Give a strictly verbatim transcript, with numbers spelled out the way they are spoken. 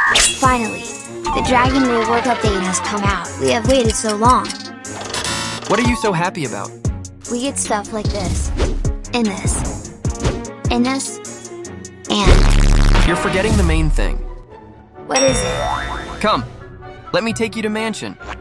Finally, the Dragon Rework update has come out. We have waited so long. What are you so happy about? We get stuff like this, and this, and this, and... You're forgetting the main thing. What is it? Come, let me take you to Mansion.